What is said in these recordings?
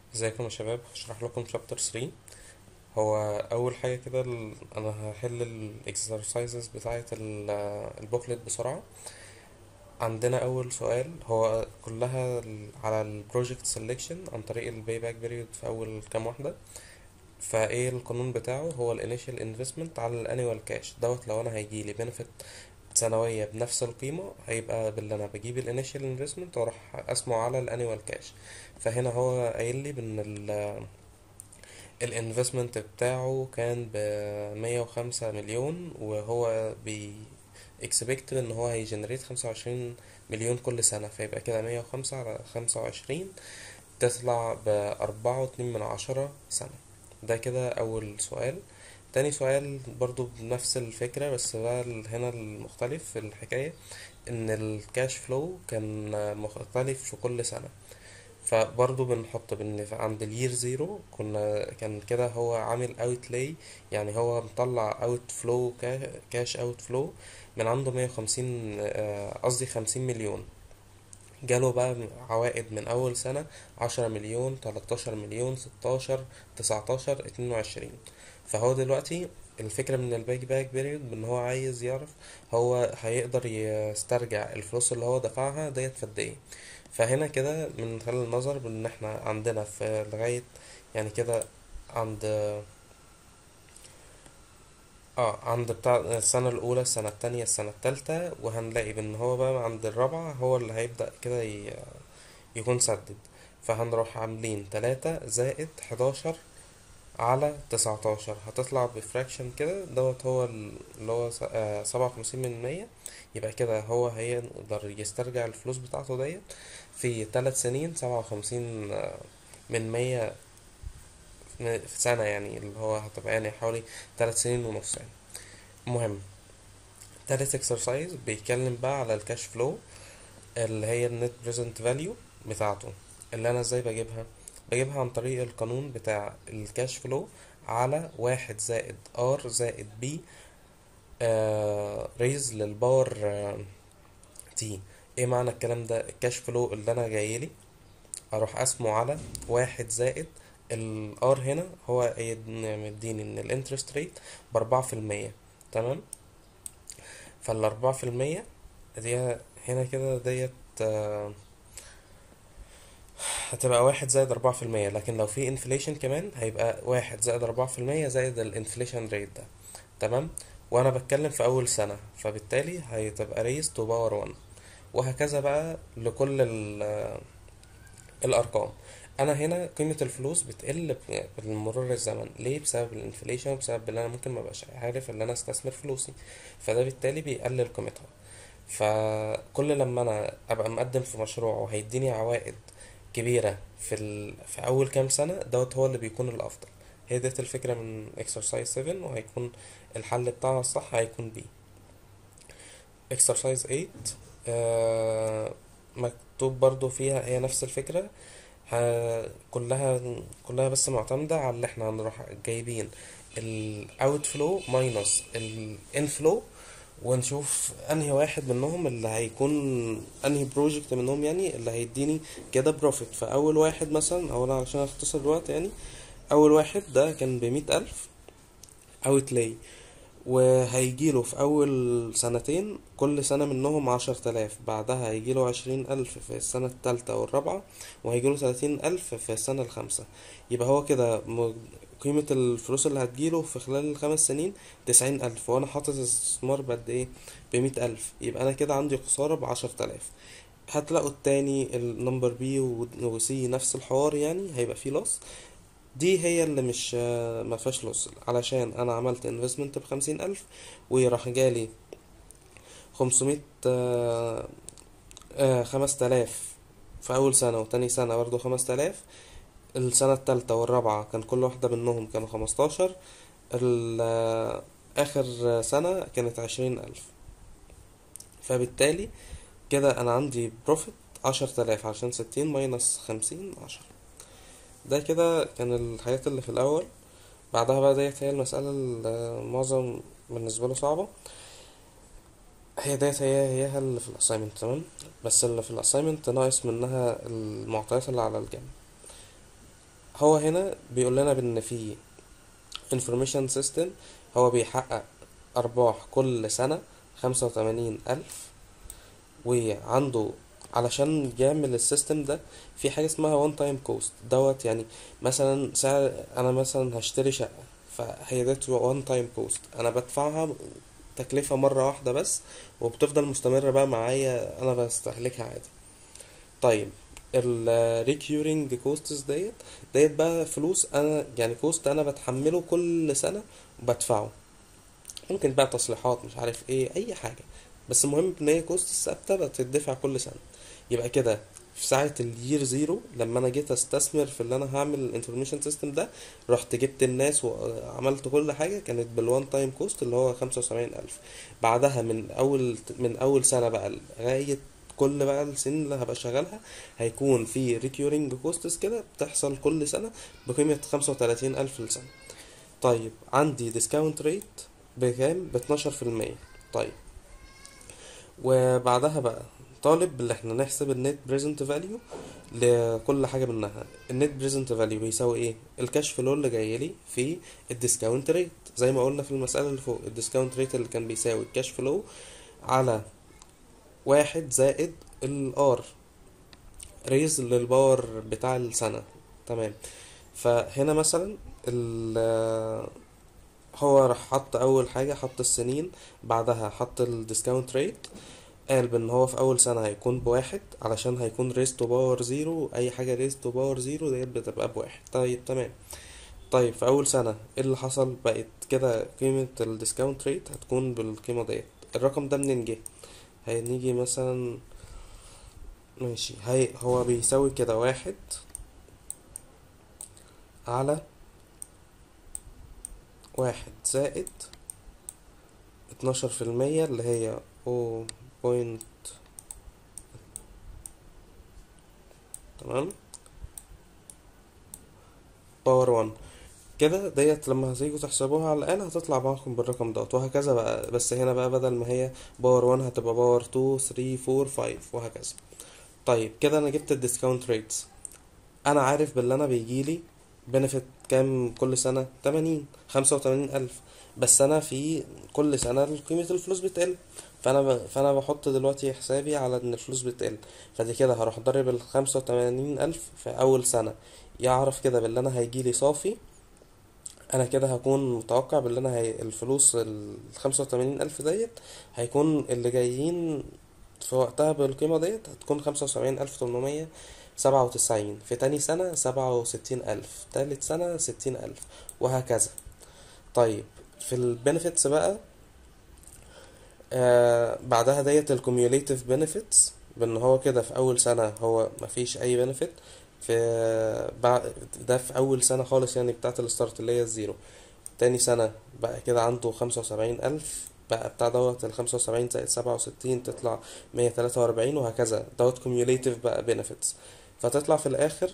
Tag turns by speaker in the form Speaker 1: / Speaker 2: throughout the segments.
Speaker 1: ازيكم يا شباب، هشرح لكم شابتر 3. هو اول حاجه كده انا هحل الاكسرسايزز بتاعه البوكلت بسرعه. عندنا اول سؤال هو كلها على البروجكت سelection عن طريق الباي باك بيريود في اول كام واحده. فايه القانون بتاعه؟ هو الانيشال انفستمنت على الانيوال كاش دوت. لو انا هيجيلي بنفيت سنويه بنفس القيمه، هيبقى باللي انا بجيب الانيشال انفستمنت واروح اسمه على الانيوال كاش. فهنا هو قايل لي بان الانفستمنت بتاعه كان ب105 مليون، وهو اكسبكت ان هو هيجنريت 25 مليون كل سنة. فيبقى كده 105 على 25 تطلع ب4.2 سنة. ده كده أول سؤال. تاني سؤال برضو بنفس الفكرة، بس بقى هنا المختلف في الحكاية إن الكاش فلو كان مختلف في كل سنة. فبرضه بنحط عند الير زيرو كان كده هو عامل اوت لاي، يعني هو مطلع اوت فلو، كاش اوت فلو من عنده 150، قصدي 50 مليون. جاله بقى عوائد من أول سنة 10 مليون، 13 مليون، 16، 19، 22. فهو دلوقتي الفكرة من الباك باك بيريود ان هو عايز يعرف هو هيقدر يسترجع الفلوس اللي هو دفعها ديت في قد ايه. فهنا كده من خلال النظر بان احنا عندنا في لغاية يعني كده عند عند بتاع السنة الأولى، السنة التانية، السنة التالتة، وهنلاقي بان هو بقى عند الرابعة هو اللي هيبدأ كده يكون سدد. فهنروح عاملين 3 زائد 11 على 19، هتطلع بفراكشن كده دوت. هو اللي هو 57 من 100. يبقى كده هو هيقدر يسترجع الفلوس بتاعته ديت في 3 سنين. 57 من 100 في سنة، يعني اللي هو هتبقى يعني حوالي 3 سنين ونص يعني. المهم، تالت اكسرسايز بيتكلم بقى على الكاش فلو اللي هي النت بريزنت فاليو بتاعته. اللي انا ازاي بجيبها عن طريق القانون بتاع الكاش فلو على 1 زائد R زائد B، ريز للباور تي. ايه معنى الكلام ده؟ الكاش فلو اللي انا جايلي اروح اسمه على 1 زائد الار. هنا هو مديني ان الانترست ريت ب4%. تمام. فال4% دي هنا كده ديت هتبقى 1 زائد 4%. لكن لو في انفليشن كمان هيبقى 1 زائد 4% زائد الانفليشن ريت ده. تمام. وانا بتكلم في اول سنة، فبالتالي هتبقى ريز تو باور 1، وهكذا بقى لكل الارقام. انا هنا قيمة الفلوس بتقل بمرور الزمن. ليه؟ بسبب الانفليشن، وبسبب ان انا ممكن مبقاش عارف ان انا استثمر فلوسي، فده بالتالي بيقلل قيمتها. فكل لما انا ابقى مقدم في مشروع وهيديني عوائد كبيرة في اول كام سنة دوت، هو اللي بيكون الافضل. هي ديت الفكرة من exercise 7، وهيكون الحل بتاعها الصح هيكون بي. exercise 8 مكتوب برضو فيها هي نفس الفكرة. كلها بس معتمدة على اللي احنا هنروح جايبين الاوت فلو ماينس الانفلو، ونشوف انهي واحد منهم اللي هيكون، انهي بروجكت منهم يعني اللي هيديني كده بروفيت. فاول واحد مثلا، او انا عشان اختصر الوقت يعني، اول واحد ده كان ب100,000 اوتلاي، وهيجيله في أول سنتين كل سنة منهم 10,000. بعدها هيجيله 20,000 في السنة التالتة والرابعة، وهيجيله 30,000 في السنة الخامسة. يبقى هو كده قيمة الفلوس اللي هتجيله في خلال ال5 سنين 90,000، وأنا حاطط استثمار بقد إيه؟ ب100,000. يبقى أنا كده عندي خسارة ب10,000. هتلاقوا التاني النمبر بي وسي نفس الحوار، يعني هيبقى فيه لوس. دي هي اللي مش ما فيهاش لوس، علشان انا عملت انفستمنت ب50,000، وراح جالي 500، 5,000 في اول سنة، وتاني سنة برضه 5,000. السنة التالتة والرابعة كان كل واحدة منهم كانوا 15. اخر سنة كانت 20,000. فبالتالي كده انا عندي بروفيت 10,000، عشان 60 - 50 10. ده كده كان الحاجات اللي في الاول. بعدها بقى ديت هي المسألة اللي معظم بالنسبة له صعبة. هي ديت هي اللي في الأسايمنت. تمام. بس اللي في الأسايمنت ناقص منها المعطيات اللي على الجنب. هو هنا بيقول لنا بان في information system هو بيحقق ارباح كل سنة 85,000. وعنده علشان يعمل السيستم ده في حاجة اسمها وان تايم كوست دوت، يعني مثلا سعر انا مثلا هشتري شقة، فهي ديت وان تايم كوست انا بدفعها تكلفة مرة واحدة بس، وبتفضل مستمرة بقى معايا انا بستهلكها عادي. طيب ال recurring costs ديت بقى فلوس انا، يعني كوست انا بتحمله كل سنة وبدفعه، ممكن بقى تصليحات مش عارف ايه اي حاجة، بس المهم ان هي كوست ثابتة بتدفع كل سنة. يبقى كده في ساعة الير زيرو لما انا جيت استثمر في اللي انا هعمل الانفورميشن سيستم ده، رحت جبت الناس وعملت كل حاجة كانت بالوان تايم كوست اللي هو 75,000. بعدها من اول سنة بقى لغاية كل بقى السنين اللي هبقى شغالها هيكون في ريكيورينج كوستس كده بتحصل كل سنة بقيمة 35,000 للسنة. طيب عندي ديسكاونت ريت بكام؟ ب12%. طيب وبعدها بقى طالب اللي احنا نحسب النت بريزنت فاليو لكل حاجة منها. النت بريزنت فاليو بيساوي ايه؟ الكاش فلو اللي جايلي في الديسكاونت ريت، زي ما قلنا في المسألة اللي فوق، الديسكاونت ريت اللي كان بيساوي الكاش فلو على 1 زائد الار ريز للباور بتاع السنة. تمام. فهنا مثلا هو راح حط اول حاجة، حط السنين، بعدها حط الديسكاونت ريت، قال بان هو في اول سنة هيكون بواحد علشان هيكون ريز تو باور زيرو، اي حاجة ريز تو باور زيرو ديت بتبقى بواحد. طيب تمام. طيب في اول سنة ايه اللي حصل؟ بقت كده قيمة الديسكاونت ريت هتكون بالقيمة ديت. الرقم ده منين جه؟ هنيجي مثلا، ماشي، هو بيساوي كده 1/1 زائد 12% اللي هي 0. تمام، باور 1 كده ديت. لما هتيجوا تحسبوها على الآلة هتطلع معاكم بالرقم دوت، وهكذا بقى. بس هنا بقى بدل ما هي باور 1 هتبقى باور 2 3 4 5 وهكذا. طيب كده انا جبت الديسكاونت ريتس. انا عارف باللي انا بيجيلي بنفيت كام كل سنة؟ 85,000. بس انا في كل سنة قيمة الفلوس بتقل، فانا بحط دلوقتي حسابي على ان الفلوس بتقل. فدي كده هروح ضرب 85,000 في اول سنة، يعرف كده باللي انا هيجيلي صافي. انا كده هكون متوقع باللي انا الفلوس 85,000 ديت هيكون اللي جايين في وقتها بالقيمة ديت هتكون 75,897. في تاني سنة 67,000، تالت سنة 60,000، وهكذا. طيب في البنفيتس بقى، بعدها ديت الكوميوليتيف بنفيتس، بان هو كده في اول سنة هو مفيش اي بنفيت. في ده في اول سنة خالص، يعني بتاعت الستارت اللي هي الزيرو. تاني سنة بقى كده عنده 75,000، بقى بتاع دوت 75 زائد 67 تطلع 143، وهكذا دوت كوميوليتيف بقى بنفيتس. فتطلع في الآخر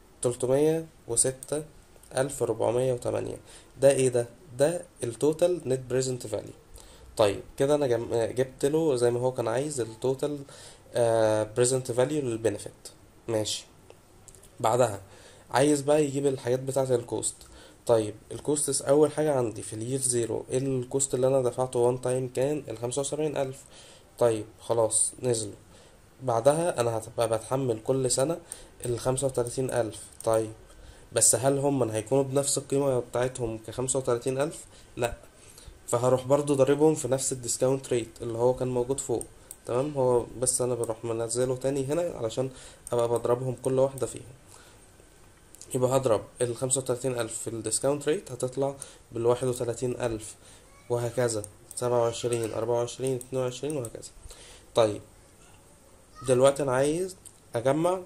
Speaker 1: 306,408. ده ايه ده؟ ده التوتال نت بريزنت فاليو. طيب كده انا جبت له زي ما هو كان عايز التوتال بريزنت فاليو للبنفيت. ماشي. بعدها عايز بقى يجيب الحاجات بتاعة الكوست. طيب الكوست اول حاجة عندي في الير زيرو، ايه الكوست اللي انا دفعته وان تايم؟ كان 75,000. طيب خلاص نزلوا. بعدها انا هتبقى بتحمل كل سنة 35,000. طيب بس هل هم هيكونوا بنفس القيمة بتاعتهم ك35,000؟ لا. فهروح برضو ضاربهم في نفس الديسكاونت ريت اللي هو كان موجود فوق. تمام. هو بس انا بروح منزله تاني هنا علشان ابقى بضربهم كل واحدة فيهم. يبقى هضرب 35,000 في الديسكاونت ريت هتطلع 31,000، وهكذا 27 24 22 وهكذا. طيب دلوقتي انا عايز اجمع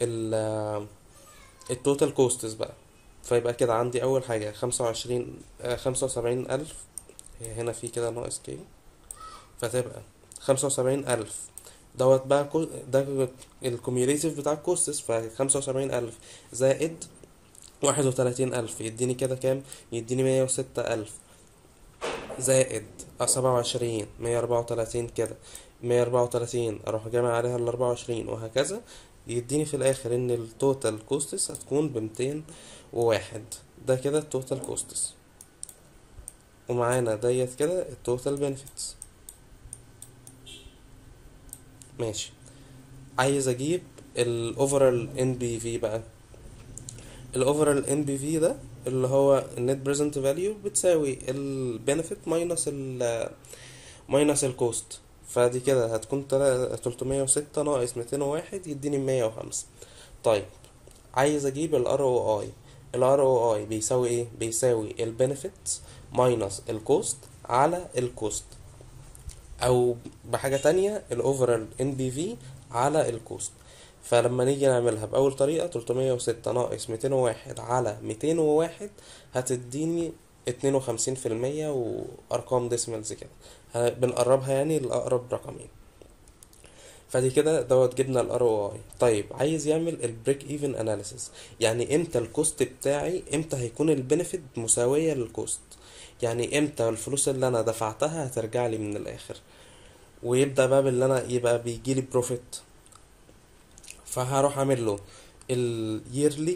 Speaker 1: التوتال كوستس بقى. فيبقى كده عندي اول حاجة 75,000. هي هنا في كده ناقص كي، فتبقى 75,000 دوت بقى ده الكوميوليتيف بتاع الكوستس. ف75,000 زائد 31,000 يديني كده كام؟ يديني 106,000، زائد 27 134 كده. 134 اروح جامع عليها 24 وهكذا. يديني في الاخر ان التوتال كوستس هتكون ب201. ده كده التوتال كوستس، ومعانا ديت كده التوتال بنفيتس. ماشي. عايز اجيب الاوفرال ان بي في بقى. الاوفرال ان بي في ده اللي هو النت بريزنت فاليو بتساوي البنفيت ماينس الكوست. فدي كده هتكون 306 ناقص 201 يديني 105. طيب عايز اجيب الار او اي. الار او اي بيساوي ايه؟ بيساوي البنفيت ماينس الكوست على الكوست، او بحاجة تانية الاوفرال ان بي في على الكوست. فلما نيجي نعملها بأول طريقة 306 ناقص 201 على 201 هتديني 52%، وأرقام ديسمالز كده بنقربها يعني لأقرب رقمين. فدي كده دوت جبنا ال ROI. طيب عايز يعمل البريك ايفن اناليسيس، يعني امتى الكوست بتاعي، امتى هيكون البنفيت مساوية للكوست، يعني امتى الفلوس اللي انا دفعتها هترجع لي من الاخر، ويبدأ بقى باللي انا يبقى بيجيلي بروفيت. فهروح اعمل له اليرلي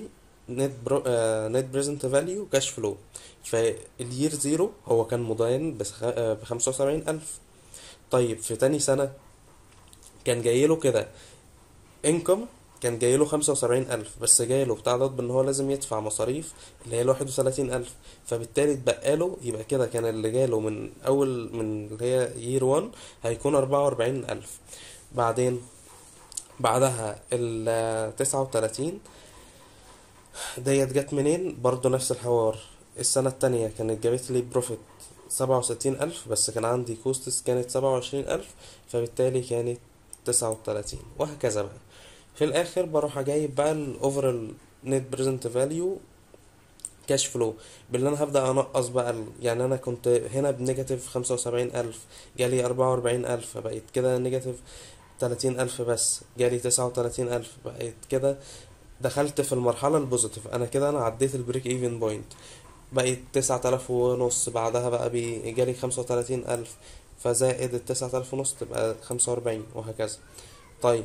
Speaker 1: نت بريزنت فاليو كاش فلو. فالير زيرو هو كان مدين ب75,000. طيب في تاني سنة كان جايله كده انكم، كان جايله 75,000، بس جايله بتاع ده بان هو لازم يدفع مصاريف اللي هي 31,000. فبالتالي اتبقاله، يبقى كده كان اللي جاله من اول من اللي هي يير 1 هيكون 44,000. بعدين بعدها ال39 ديت جت منين؟ برضو نفس الحوار. السنة التانية كانت جابت لي بروفيت 67,000، بس كان عندي كوستس كانت 27,000، فبالتالي كانت 39، وهكذا بقى. في الآخر بروح أجايب بقى الأوفرال نت بريزنت فاليو كاش فلو، باللي أنا هبدأ أنقص بقى يعني أنا كنت هنا بنيجاتيف 75,000، جالي 44,000، فبقيت كده نيجاتيف 30,000، بس جالي 39,000، بقيت كده دخلت في المرحلة البوزيتيف. انا كده انا عديت البريك ايفن بوينت، بقيت 9,500. بعدها بقى جالي 35,000، فزائد ال9,500 تبقى 45، وهكذا. طيب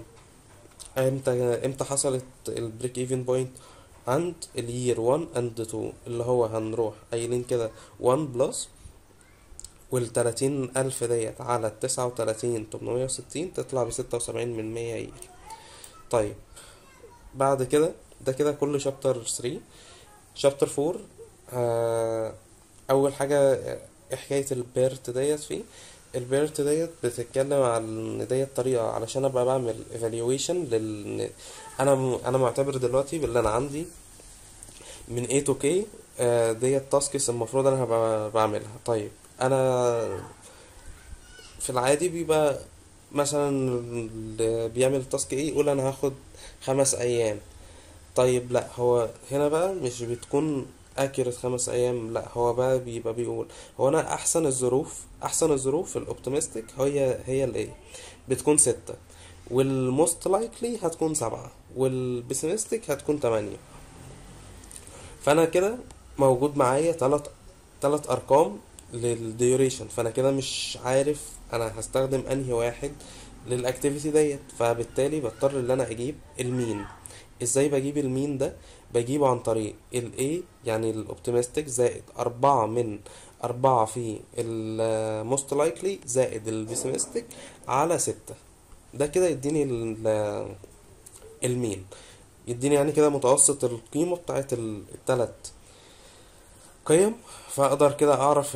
Speaker 1: امتى حصلت البريك ايفن بوينت؟ عند اليير 1 اند 2، اللي هو هنروح قايلين كده 1 بلس وال30,000 ديت على ال39,860 تطلع ب76% يير. طيب بعد كده ده كده كل شابتر 3. شابتر 4 اول حاجه إيه حكايه البيرت ديت فيه. البيرت ديت بتتكلم عن ان ديت طريقه علشان ابقى بعمل evaluation انا معتبر دلوقتي باللي انا عندي من A to K. ديت تاسكس المفروض انا هبقى بعملها. طيب انا في العادي بيبقى مثلا اللي بيعمل التاسك ايه يقول انا هاخد 5 ايام. طيب لا، هو هنا بقى مش بتكون اكيرت 5 ايام، لا هو بقى بيبقى بيقول هو انا احسن الظروف الاوبتيمستيك هي الايه بتكون 6، والموست لايكلي هتكون 7، والبيسيمستيك هتكون 8. فانا كده موجود معايا تلات ارقام للديوريشن، فانا كده مش عارف انا هستخدم انهي واحد للاكتيفيتي ديت، فبالتالي بضطر ان انا اجيب المين. ازاي بجيب المين ده؟ بجيبه عن طريق ال A يعني الاوبتيمستيك زائد 4 في الموست لايكلي زائد البيسيمستيك على 6. ده كده يديني المين، يديني يعني كده متوسط القيمة بتاعت التلات قيم. فاقدر كده اعرف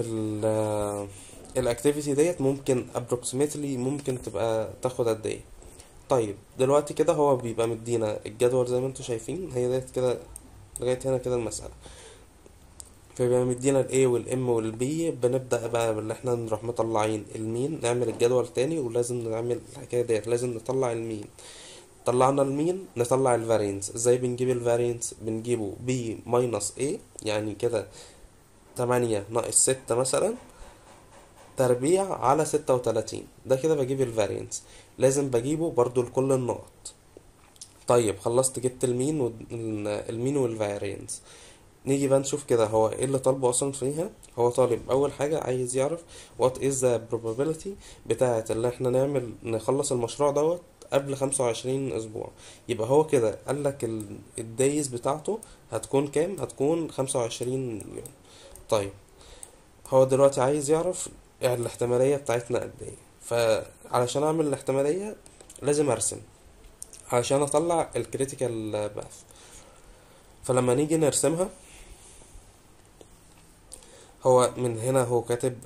Speaker 1: الاكتيفيتي ديت ممكن approximately ممكن تبقى تاخد قد ايه. طيب دلوقتي كده هو بيبقى مدينا الجدول زي ما انتوا شايفين، هي ديت كده لغاية هنا كده المسألة. فبيبقى مدينا ال A وال M وال B، بنبدأ بقى باللي احنا نروح مطلعين المين، نعمل الجدول تاني، ولازم نعمل الحكاية ديت، لازم نطلع المين. طلعنا المين نطلع الفارينس. ازاي بنجيب الفارينس؟ بنجيبه B ماينس A، يعني كده 8 ناقص 6 مثلا تربيع على 36. ده كده بجيب الفارينس، لازم بجيبه برضو لكل النقط. طيب خلصت جبت المين والفارينس. نيجي بقى نشوف كده هو ايه اللي طالبه اصلا فيها. هو طالب اول حاجة عايز يعرف what is the probability بتاعت اللي احنا نخلص المشروع دوت قبل 25 اسبوع. يبقى هو كده قال لك الدايز بتاعته هتكون كام؟ هتكون 25 يوم. طيب هو دلوقتي عايز يعرف الاحتمالية بتاعتنا قد ايه. فعلشان اعمل الاحتمالية لازم ارسم علشان اطلع الكريتيكال باث. فلما نيجي نرسمها، هو من هنا هو كاتب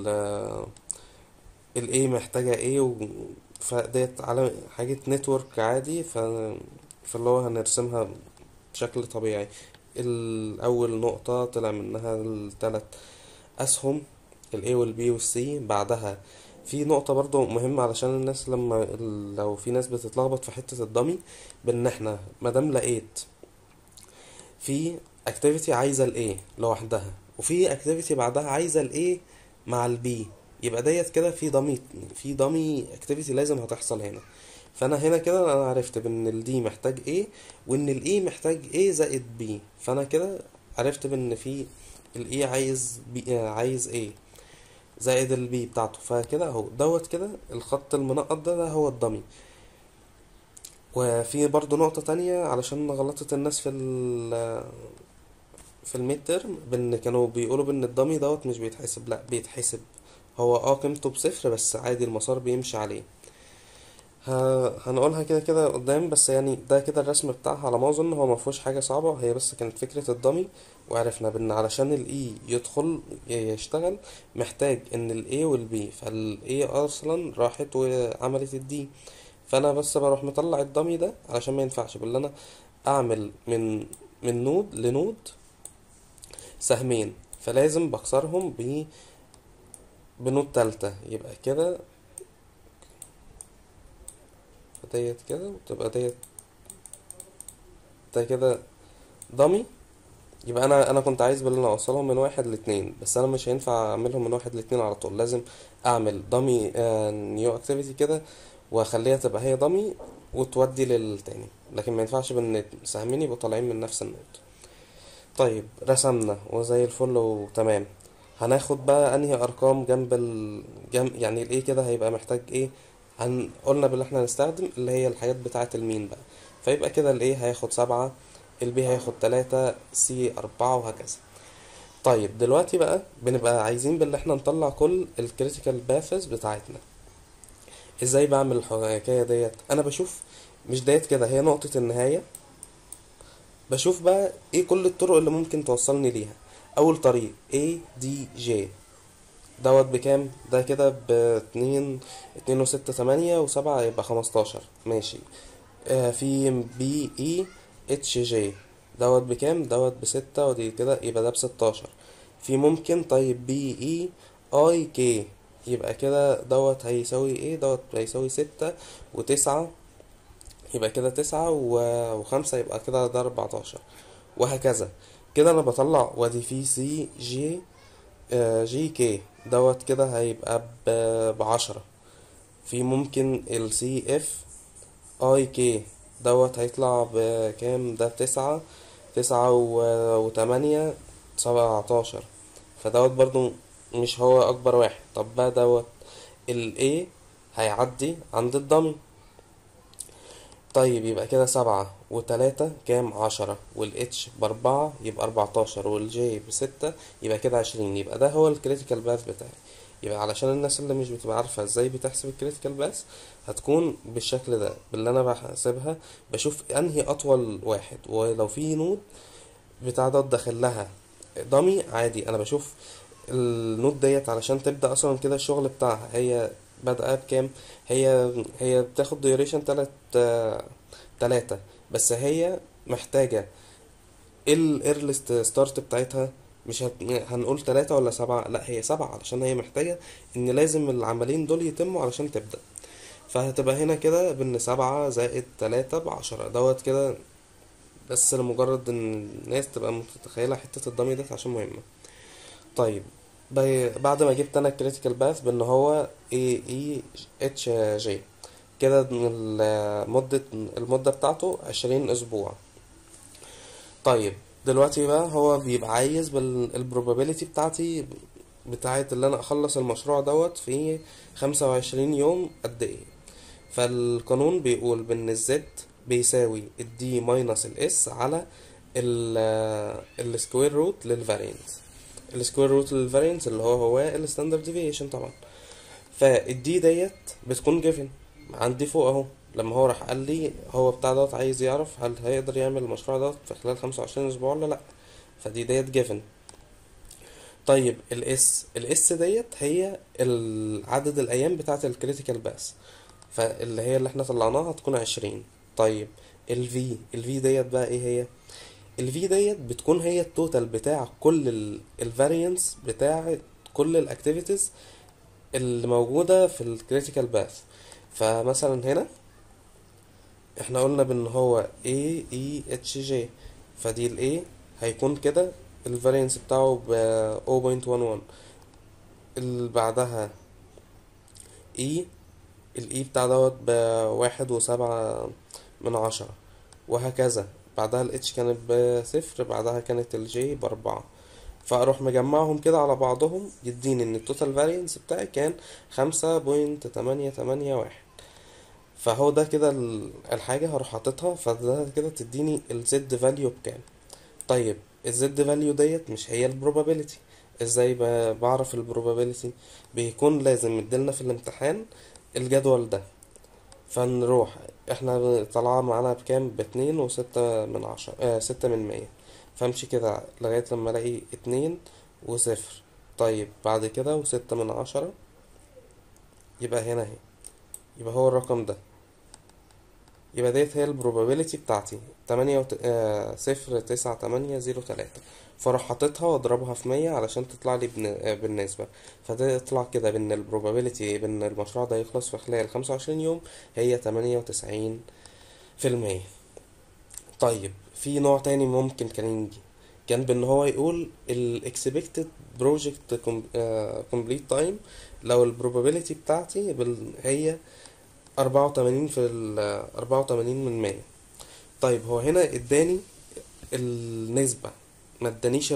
Speaker 1: ال A محتاجة ايه فديت على حاجة نتورك عادي. فاللي هو هنرسمها بشكل طبيعي. الأول نقطة طلع منها التلات أسهم، ال A وال B وال C. بعدها في نقطة برضو مهمة علشان الناس لو في ناس بتتلخبط في حتة الدمي، بان احنا مادام لقيت في اكتيفيتي عايزة ال A لوحدها وفي اكتيفيتي بعدها عايزة ال A مع ال B، يبقى ديت كده في دمي اكتيفيتي لازم هتحصل هنا. فانا هنا كده انا عرفت بان ال D محتاج A وان ال A محتاج A زائد B. فانا كده عرفت بان في ال A عايز A زائد ال B بتاعته. فكده اهو دوت كده الخط المنقط ده هو الدمي. وفي برضو نقطة تانية علشان غلطت الناس في الميد ترم، بان كانوا بيقولوا بان الدمي دوت مش بيتحسب. لا بيتحسب، هو قيمته بصفر بس عادي المسار بيمشي عليه. هنقولها كده كده قدام، بس يعني ده كده الرسم بتاعها على ما اظن هو مفهوش حاجة صعبة، هي بس كانت فكرة الدمي. وعرفنا بان علشان الاي يدخل يشتغل محتاج ان الاي والبي، فالاي اصلا راحت وعملت الدي. فانا بس بروح مطلع الدمي ده علشان ما ينفعش باللي انا اعمل من نود لنود سهمين، فلازم بكسرهم بنود تالتة. يبقى كده ديت كده وتبقى ديت ده كده ضمي. يبقى انا كنت عايز باللي انا اوصلهم من 1 ل2، بس انا مش هينفع اعملهم من 1 ل2 على طول، لازم اعمل ضمي نيو اكتيفيتي كده واخليها تبقى هي ضمي وتودي للتاني، لكن ما ينفعش بان سهمين يبقوا طالعين من نفس النقطة. طيب رسمنا وزي الفل وتمام. هناخد بقى انهي ارقام جنب يعني الايه كده هيبقى محتاج ايه. قلنا باللي احنا هنستخدم اللي هي الحاجات بتاعة المين بقى. فيبقى كده الايه هياخد 7، البي هياخد 3، سي 4 وهكذا. طيب دلوقتي بقى بنبقى عايزين باللي احنا نطلع كل الكريتيكال باثز بتاعتنا. ازاي بعمل الحكاية ديت؟ انا بشوف مش ديت كده هي نقطة النهاية، بشوف بقى ايه كل الطرق اللي ممكن توصلني ليها. اول طريق ADJ دوت بكام؟ ده كده ب2 و6 8 و7 يبقى 15 ماشي. في BEHJ دوت بكام؟ دوت ب6 ودي كده يبقى ده ب16. في ممكن طيب BEIK يبقى كده دوت هيساوي ايه؟ دوت هيساوي 6 و9 يبقى كده 9 و5 يبقى كده ده 14 وهكذا. كده انا بطلع. وادي في GK دوت كده هيبقى ب10. في ممكن CFIK دوت هيطلع بكام؟ ده ب9 و8 17. فدوت برضو مش هو اكبر واحد. طب بقى دوت A هيعدي عند الضمي. طيب يبقى كده 7 و3 كام؟ 10، والاتش ب4 يبقى 14، والجي ب6 يبقى كده 20. يبقى ده هو الكريتيكال باث بتاعي. يبقى علشان الناس اللي مش بتبقى عارفة ازاي بتحسب الكريتيكال باث هتكون بالشكل ده. باللي انا بحسبها بشوف انهي اطول واحد، ولو في نود بتاع ده داخل لها ضمي عادي انا بشوف النود ديت علشان تبدأ اصلا كده الشغل بتاعها. هي بادئة بكام؟ هي بتاخد ديوريشن 3 بس هي محتاجة الايرلست ستارت بتاعتها. مش هنقول 3 ولا 7، لا هي 7 علشان هي محتاجة ان لازم العملين دول يتموا علشان تبدأ. فهتبقى هنا كده بان 7 زائد 3 ب10 دوت كده، بس لمجرد ان الناس تبقى متخيلة حتة الضمي ده عشان مهمة. طيب بعد ما جبت انا الكريتيكال باث بان هو AEHJ كده المدة بتاعته 20 اسبوع. طيب دلوقتي بقى هو بيبقى عايز بالبروبابيليتي بتاعتي بتاعت اللي انا اخلص المشروع دوت في 25 يوم قد ايه. فالقانون بيقول بان الزد بيساوي الدي ماينس الاس على السكوير روت للفارينس. السكوير روت للفارينس اللي هو الستاندرد ديفيشن طبعا. فالدي ديت بتكون جيفن عندي فوق اهو، لما هو راح قال لي هو بتاع دوت عايز يعرف هل هيقدر يعمل المشروع دوت في خلال 25 اسبوع ولا لا. فدي ديت جيفن. طيب الاس ديت هي عدد الايام بتاعه الكريتيكال باس، فاللي هي اللي احنا طلعناها هتكون 20. طيب الفي ديت بقى ايه هي؟ الفي ديت بتكون هي التوتال بتاع كل الفاريانس بتاع كل الاكتيفيتيز اللي موجودة في الكريتيكال باث. فمثلا هنا احنا قلنا بان هو A E H J، فدي ال A هيكون كده الفاريانس بتاعه ب 0.11. اللي بعدها E، ال E بتاع دوت ب1.7، وهكذا. بعدها ال H كانت ب0، بعدها كانت ال J ب4. فاروح مجمعهم كده على بعضهم يديني ان التوتال فاريانس بتاعي كان 5.881. فهو ده كده الحاجة هروح حاططها، فده كده تديني الزد فاليو بكام. طيب الزد فاليو ديت مش هي البروبابيلتي. ازاي بعرف البروبابيلتي؟ بيكون لازم مديلنا في الامتحان الجدول ده، فنروح احنا طالعة معانا بكام؟ ب2.6، 6%. فامشي كده لغاية لما الاقي 2 و0. طيب بعد كده و6، يبقى هنا اهي، يبقى هو الرقم ده. يبقى ديت هي البروبابيلتي بتاعتي 0.9803. فاروح حاططها واضربها في 100 علشان تطلع لي بالنسبة. فده يطلع كده بان البروبابيلتي بان المشروع ده يخلص في خلال 25 يوم هي 98%. طيب في نوع تاني ممكن كان يجي، كان بان هو يقول ال expected project complete time لو البروبابيلتي بتاعتي هي 84 في 84%. طيب هو هنا اداني النسبة، ما ادانيش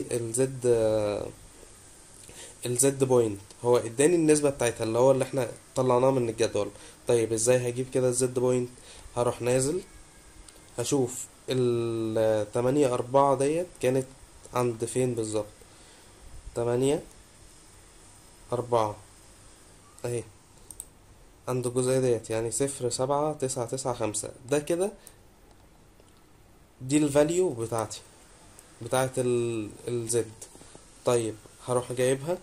Speaker 1: الزد بوينت، هو اداني النسبة بتاعتها اللي هو اللي احنا طلعناه من الجدول. طيب ازاي هجيب كده الزد بوينت؟ هروح نازل هشوف 8.4 ديت كانت عند فين بالظبط. 8.4 اهي عند الجزئية ديت، يعني 0.7995. ده كده دي الفاليو بتاعتي بتاعت الزد. طيب هروح جايبها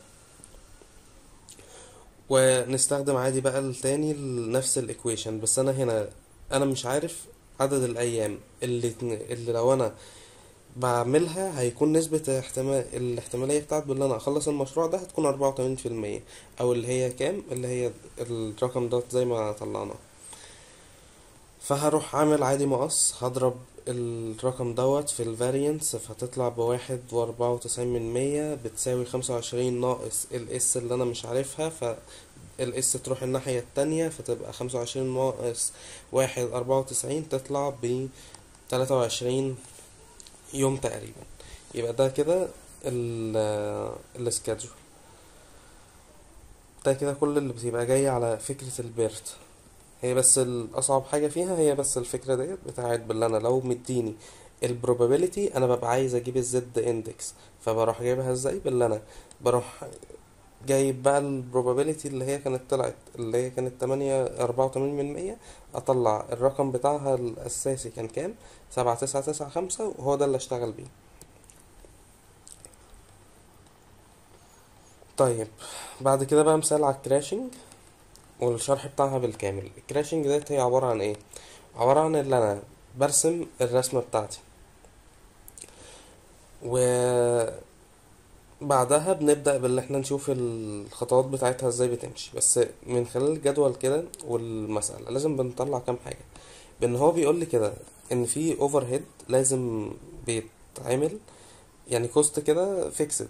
Speaker 1: ونستخدم عادي بقى التاني نفس الايكويشن، بس انا هنا انا مش عارف عدد الايام اللي لو انا بعملها هيكون نسبة الاحتمالية بتاعت باللي انا اخلص المشروع ده هتكون 84%، او اللي هي كام، اللي هي الرقم ده زي ما طلعنا. فهروح عامل عادي مقص، هضرب الرقم دوت في الفاريانس، فهتطلع ب1.94 بتساوي 25 ناقص الاس اللي انا مش عارفها، فالاس تروح الناحية التانية فتبقى 25 ناقص 1.94 تطلع ب23 يوم تقريبا. يبقى ده كده السكادجول. ده كده كل اللي بتبقى جاي على فكرة البيرت. هي بس الأصعب حاجة فيها هي بس الفكرة ديت بتاعت باللي أنا لو مديني البروبابيلتي أنا ببقى عايز أجيب الزد اندكس، فبروح جايبها ازاي؟ باللي أنا بروح جايب بقى البروبابيلتي اللي هي كانت طلعت اللي هي كانت 84%، أطلع الرقم بتاعها الأساسي كان كام؟ 7.995، وهو ده اللي أشتغل بيه. طيب بعد كده بقى مثال على الكراشنج والشرح بتاعها بالكامل. الكراشنج ديت هي عبارة عن ايه؟ عبارة عن اللي انا برسم الرسمة بتاعتي، وبعدها بنبدأ باللي احنا نشوف الخطوات بتاعتها ازاي بتمشي. بس من خلال الجدول كده والمسألة لازم بنطلع كام حاجة. بان هو بيقول لي كده ان في اوفر هيد لازم بيتعمل، يعني كوست كده فيكسد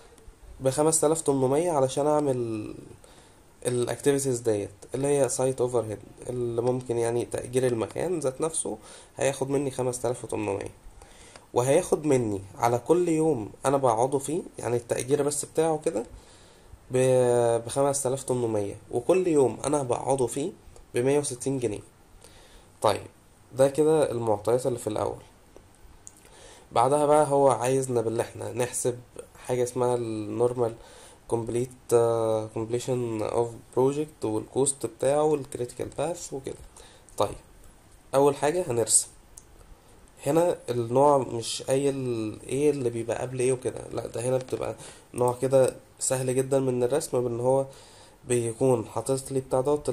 Speaker 1: ب5800 علشان اعمل الاكتيفيتيز ديت اللي هي سايت اوفر هيد، اللي ممكن يعني تأجير المكان ذات نفسه هياخد مني 5800، وهياخد مني على كل يوم انا بقعده فيه، يعني التأجير بس بتاعه كده ب5800، وكل يوم انا بقعده فيه ب160 جنيه. طيب ده كده المعطيات اللي في الاول. بعدها بقى هو عايزنا باللي احنا نحسب حاجة اسمها النورمال completion of project والكوست بتاعه والكريتيكال باث وكده. طيب اول حاجة هنرسم. هنا النوع مش قايل ايه اللي بيبقى قبل ايه وكده، لا ده هنا بتبقى نوع كده سهل جدا من الرسم، بان هو بيكون حاطط لي بتاع دوت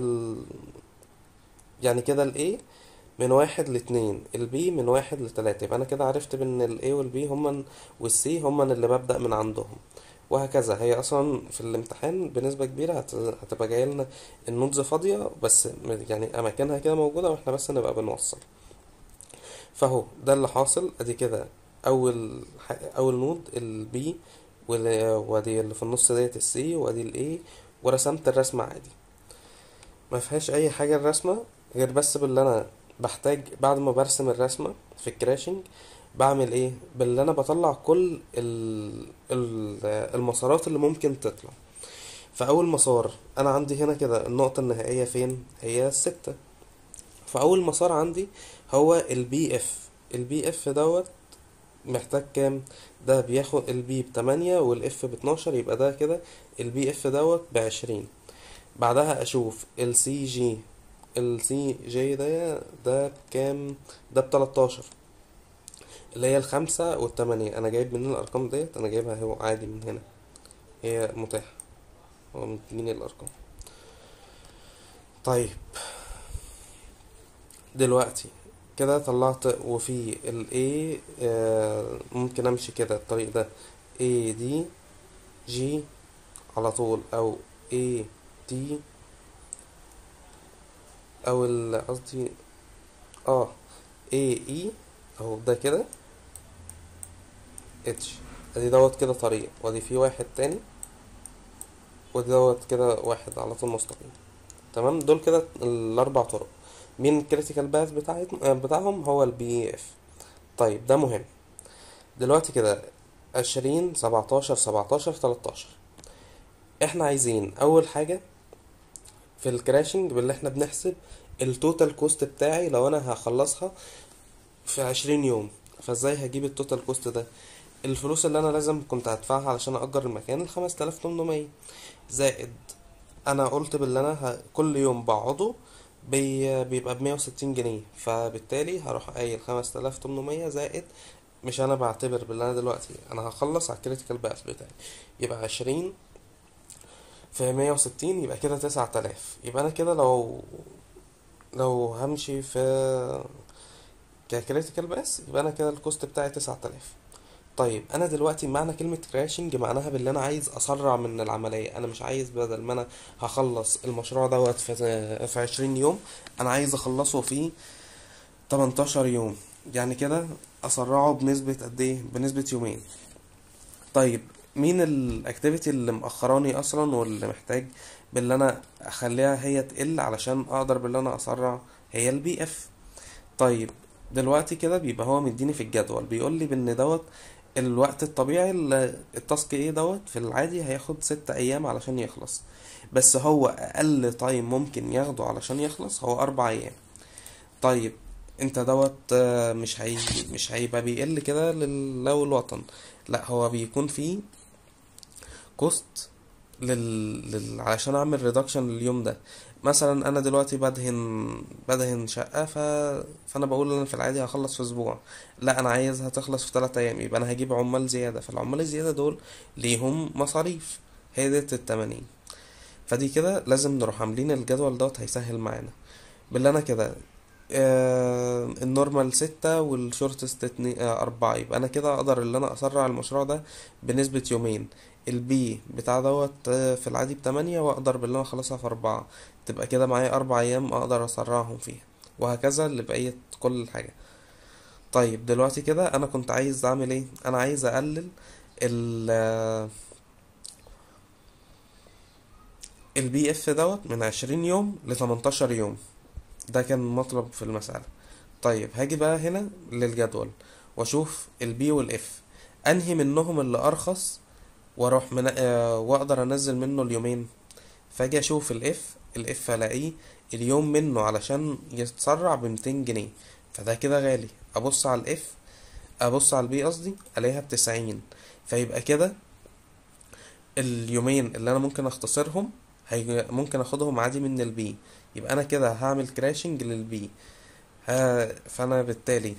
Speaker 1: يعني كده الايه من 1 ل2، البي من 1 ل3. يبقى انا كده عرفت بان الاي والبي هما والسي هما اللي ببدأ من عندهم، وهكذا. هي اصلا في الامتحان بنسبة كبيرة هتبقى جاية لنا النودز فاضية بس، يعني اماكنها كده موجودة واحنا بس نبقى بنوصل. فهو ده اللي حاصل. ادي كده اول نود البي، وادي اللي في النص ديت السي، وادي الاي، ورسمت الرسمة عادي. ما فيهاش اي حاجة الرسمة غير بس باللي انا بحتاج بعد ما برسم الرسمة في الكراشنج بعمل ايه، باللي انا بطلع كل المسارات اللي ممكن تطلع. فاول مسار انا عندي هنا كده النقطة النهائية فين، هي الستة. فاول مسار عندي هو البي اف. البي اف دوت محتاج كام؟ ده بياخد البي ب8 والاف ب12، يبقى ده كده البي اف دوت ب20. بعدها اشوف السي جي. السي جي ده بكام؟ ده ب13، اللي هي ال5 وال8. انا جايب من الارقام ديت، انا جايبها هو عادي من هنا، هي متاحة، هو مديني الارقام. طيب دلوقتي كده طلعت. وفي ال A ممكن امشي كده الطريق ده A D G على طول، او A D، او قصدي اه A E اهو ده كده H. ادي دوت كده طريق، وادي في واحد تاني، ودي دوت كده واحد على طول مستقيم. تمام، دول كده الاربع طرق. مين الكريتيكال باث بتاعهم هو البي اف. طيب ده مهم. دلوقتي كده 20 17 17 13. احنا عايزين اول حاجة في الكراشنج باللي احنا بنحسب التوتال كوست بتاعي لو انا هخلصها في 20 يوم. فازاي هجيب التوتال كوست ده؟ الفلوس اللي انا لازم كنت هدفعها علشان اجر المكان 5800، زائد انا قلت باللي انا كل يوم بقعده بيبقى ب160 جنيه، فبالتالي هروح قايل 5800 زائد، مش انا بعتبر باللي انا دلوقتي انا هخلص على الكريتيكال باث بتاعي، يبقى 20 في 160 يبقى كده 9000. يبقى انا كده لو همشي في ككريتيكال باث يبقى انا كده الكوست بتاعي 9000. طيب انا دلوقتي معنى كلمة كراشنج معناها باللي انا عايز اسرع من العملية. انا مش عايز بدل ما انا هخلص المشروع دوت في 20 يوم، انا عايز اخلصه في 18 يوم. يعني كده اسرعه بنسبة قد ايه؟ بنسبة يومين. طيب مين الاكتيفيتي اللي مأخراني اصلا واللي محتاج باللي انا اخليها هي تقل علشان اقدر باللي انا اسرع؟ هي البي اف. طيب دلوقتي كده بيبقى هو مديني في الجدول بيقول لي بان دوت الوقت الطبيعي التاسك ايه دوت في العادي هياخد 6 ايام علشان يخلص، بس هو اقل تايم ممكن ياخده علشان يخلص هو 4 ايام. طيب انت دوت مش هيبقى بيقل كده لو الوطن، لا هو بيكون فيه كوست علشان اعمل ريدكشن لليوم ده. مثلا انا دلوقتي بدهن شقة فانا بقول انا في العادي هخلص في اسبوع، لا انا عايزها تخلص في 3 ايام، يبقى انا هجيب عمال زيادة. فالعمال الزيادة دول ليهم مصاريف، هي ديت ال80. فدي كده لازم نروح عاملين الجدول دوت هيسهل معانا. بالله انا كده النورمال 6 والشورتست 4، يبقى انا كده اقدر ان انا اسرع المشروع ده بنسبة يومين. البي بتاع دوت في العادي ب8، واقدر باللي انا اخلصها في 4، تبقى كده معايا 4 ايام اقدر اسرعهم فيها، وهكذا لبقية كل حاجة. طيب دلوقتي كده انا كنت عايز اعمل ايه؟ انا عايز اقلل ال البي اف دوت من 20 يوم ل18 يوم. ده كان مطلب في المسألة. طيب هاجي بقى هنا للجدول واشوف البي والاف انهي منهم اللي ارخص، واروح واقدر انزل منه اليومين. فاجي اشوف الاف الاف الاقيه اليوم منه علشان يتسرع ب200 جنيه، فده كده غالي. ابص على الاف، ابص على البي قصدي، الاقيها ب90. فيبقى كده اليومين اللي انا ممكن اختصرهم ممكن اخدهم عادي من البي. يبقى انا كده هعمل كراشنج للبي. فانا بالتالي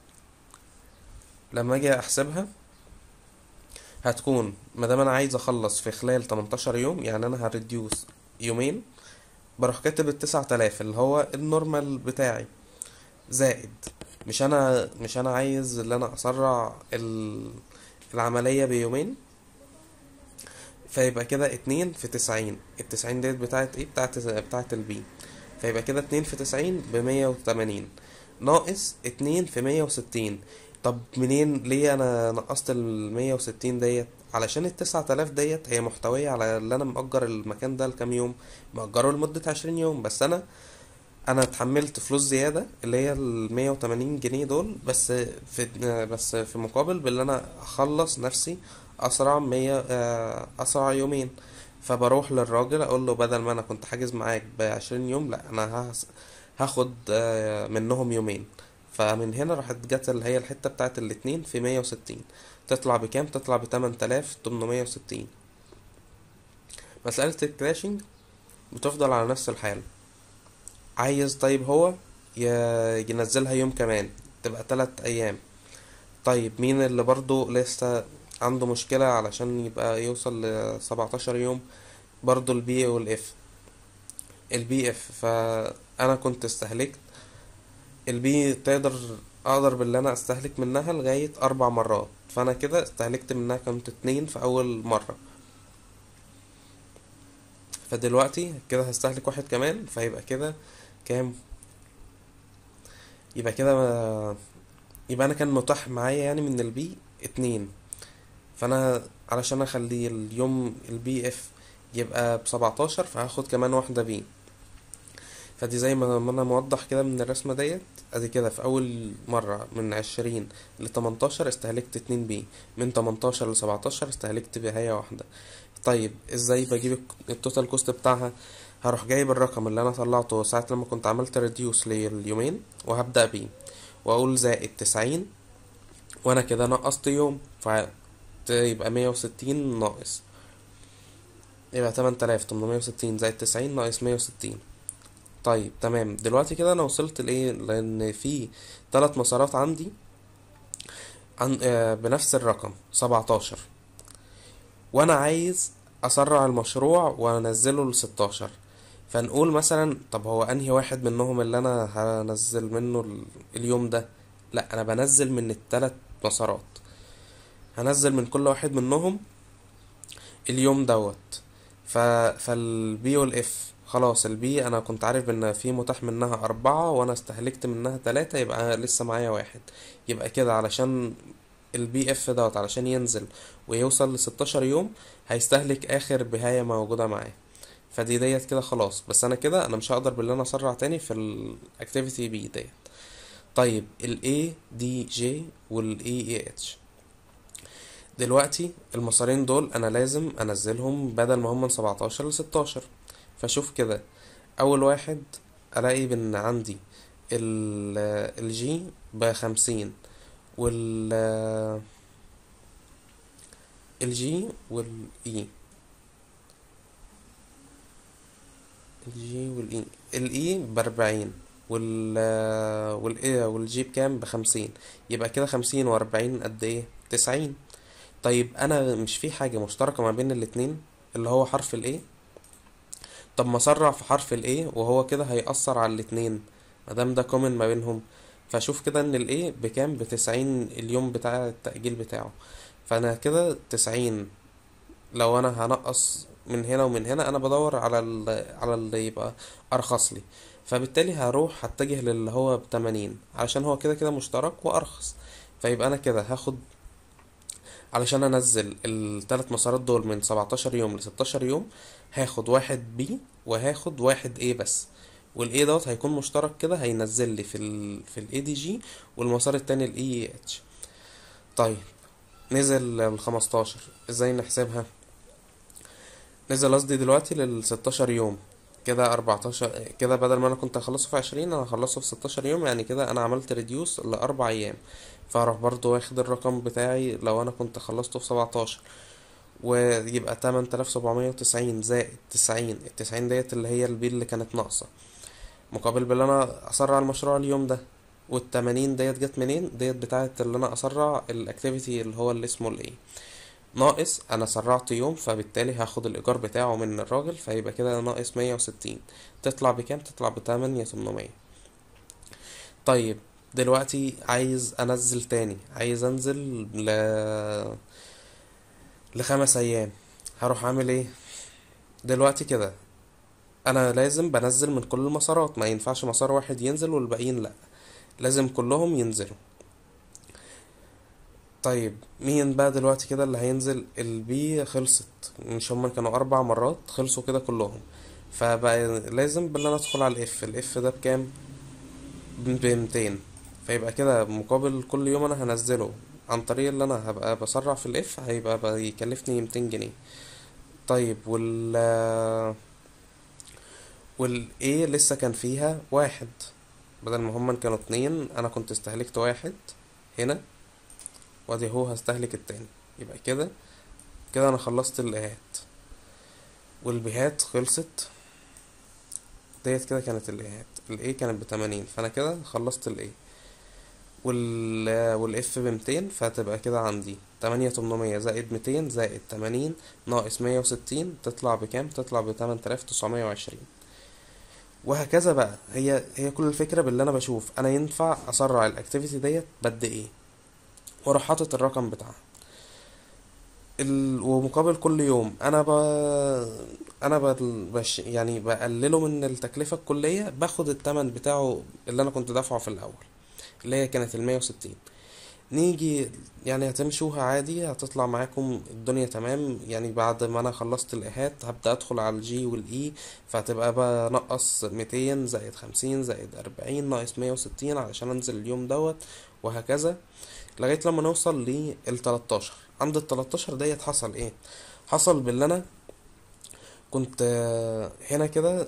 Speaker 1: لما اجي احسبها هتكون، مادام انا عايز اخلص في خلال 18 يوم، يعني انا هريديوس يومين، بروح كاتب ال9000 اللي هو النورمال بتاعي، زائد، مش انا عايز اللي انا اسرع العملية بيومين، فيبقى كده 2 في 90. ال90 ديت بتاعت ايه؟ بتاعت البي. فيبقى كده 2 في 90 ب180، ناقص 2 في 160. طب منين ليه انا نقصت ال160 ديت؟ علشان ال9000 ديت هي محتوية على اللي انا مأجر المكان ده لكام يوم، مأجره لمدة 20 يوم. بس انا اتحملت فلوس زيادة اللي هي ال180 جنيه دول، بس في مقابل باللي انا اخلص نفسي اسرع 100 اسرع يومين. فبروح للراجل اقول له بدل ما انا كنت حاجز معاك ب20 يوم، لا انا هاخد منهم يومين. فمن هنا راحت جت اللي هي الحتة بتاعت ال2 في 160، تطلع بكام؟ تطلع ب8860. مسألة الكراشنج بتفضل على نفس الحال. عايز طيب هو ينزلها يوم كمان، تبقى 3 ايام. طيب مين اللي برضو لسه عنده مشكلة علشان يبقى يوصل ل17 يوم؟ برضو البي والاف. البي اف فانا كنت استهلكت البي، اقدر باللي انا استهلك منها لغاية 4 مرات، فانا كده استهلكت منها كنت 2 في اول مرة. فدلوقتي كده هستهلك واحد كمان، فيبقى كده كام؟ يبقى كده يبقى انا كان متاح معايا يعني من البي 2. فانا علشان اخلي اليوم البي اف يبقى ب17، فهاخد كمان واحدة بي. فدي زي ما انا موضح كده من الرسمة ديت. ادي كده في اول مرة من 20 ل18 استهلكت 2 بي، من 18 ل17 استهلكت بهاية واحدة. طيب ازاي بجيب التوتال كوست بتاعها؟ هروح جايب الرقم اللي انا طلعته ساعة لما كنت عملت ريديوس لليومين، وهبدأ بيه، واقول زائد 90، وانا كده نقصت يوم، يبقى 160 ناقص، يبقى 8860 زائد 90 ناقص 160. طيب تمام، دلوقتي كده انا وصلت لايه؟ لان في 3 مسارات عندي بنفس الرقم 17، وانا عايز اسرع المشروع وانزله ل16. فنقول مثلا طب هو انهي واحد منهم اللي انا هنزل منه اليوم ده؟ لا، انا بنزل من ال3 مسارات، هنزل من كل واحد منهم اليوم دوت. فالبي والاف خلاص، البي انا كنت عارف ان في متاح منها 4 وانا استهلكت منها 3، يبقى لسه معايا واحد. يبقى كده علشان البي اف دوت علشان ينزل ويوصل ل16 يوم هيستهلك اخر بهاية موجودة معاه. فدي ديت كده خلاص. بس انا كده انا مش هقدر باللي انا اسرع تاني في الاكتيفيتي بي ديت. طيب ال A D J وال E A H، دلوقتي المسارين دول انا لازم انزلهم بدل ما هم من 17 ل16. فشوف كده، اول واحد الاقي بان عندي الجي ب50، وال الجي والاي الجي والاي الاي ب40، والاي والجي بكام؟ ب50. يبقى كده 50 و40 قد ايه؟ 90. طيب انا مش في حاجة مشتركة ما بين الاتنين اللي هو حرف الايه؟ طب ما اسرع في حرف الايه وهو كده هيأثر على الاتنين مادام ده كومن ما بينهم. فاشوف كده ان الايه بكام؟ ب90 اليوم بتاع التأجيل بتاعه. فانا كده 90، لو انا هنقص من هنا ومن هنا انا بدور على اللي يبقى ارخص لي. فبالتالي هروح هتجه للي هو ب80 علشان هو كده كده مشترك وارخص. فيبقى انا كده هاخد، علشان انزل ال3 مسارات دول من 17 يوم ل16 يوم، هاخد واحد بي وهاخد واحد ايه بس. والايه دوت هيكون مشترك كده، هينزل لي في الاي دي جي، والمسار التاني الاي اتش. طيب نزل ال15، ازاي نحسبها؟ نزل قصدي دلوقتي لل16 يوم. كده 14 كده، بدل ما انا كنت هخلصه في 20 انا هخلصه في 16 يوم، يعني كده انا عملت ريديوس ل4 ايام. فاروح برضو واخد الرقم بتاعي لو انا كنت خلصته في 17، ويبقى 8790 زائد 90. ال90 ديت اللي هي البي اللي كانت ناقصة، مقابل باللي انا اسرع المشروع اليوم ده. وال80 ديت جت منين؟ ديت بتاعت اللي انا اسرع الاكتيفيتي اللي هو اللي اسمه الايه، ناقص انا سرعت يوم، فبالتالي هاخد الايجار بتاعه من الراجل، فيبقى كده ناقص 160. تطلع بكام؟ تطلع ب8800. طيب دلوقتي عايز انزل تاني، عايز انزل ل5 ايام. هروح اعمل ايه دلوقتي كده؟ انا لازم بنزل من كل المسارات، ما ينفعش مسار واحد ينزل والباقيين لا، لازم كلهم ينزلوا. طيب مين بقى دلوقتي كده اللي هينزل؟ البي خلصت، مش هما كانوا 4 مرات خلصوا كده كلهم، فبقى لازم باللي انا ادخل على الاف ده بكام؟ ب200. فيبقى كده مقابل كل يوم انا هنزله عن طريق اللي انا هبقى بسرع في الاف، هيبقى بقى يكلفني 200 جنيه. طيب والايه لسه كان فيها واحد، بدل ما هما كانوا 2 انا كنت استهلكت واحد هنا، وادي هو هستهلك التاني. يبقى كده كده انا خلصت الايات، والبيهات خلصت. ديت كده كانت الايات، الاي كانت ب80، فانا كده خلصت الاي. والاف ب200، فهتبقى كده عندي 8800 زائد 200 زائد 80 ناقص 160، تطلع بكام؟ تطلع ب8920. وهكذا بقى. هي كل الفكرة باللي انا بشوف انا ينفع اسرع الاكتيفيتي ديت بقد ايه، واروح حاطط الرقم بتاعها. ومقابل كل يوم يعني بقلله من التكلفة الكلية، باخد التمن بتاعه اللي انا كنت دافعه في الاول، اللي هي كانت ال160. نيجي يعني هتمشوها عادي، هتطلع معاكم الدنيا تمام. يعني بعد ما انا خلصت الاهات هبدأ ادخل على الجي والاي، فهتبقى بقى نقص 200 زائد 50 زائد 40 ناقص 160 علشان انزل اليوم دوت، وهكذا لغاية لما نوصل لل13. عند ال13 ديت حصل ايه؟ حصل باللي انا كنت هنا كده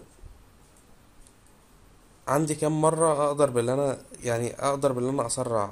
Speaker 1: عندي كام مرة اقدر باللي انا يعني اقدر باللي انا اسرع